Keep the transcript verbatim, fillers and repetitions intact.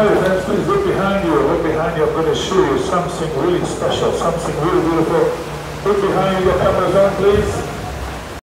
Alright friends, please look behind you. Look behind you. I'm going to show you something really special, something really beautiful. Look behind you, your cameras on please.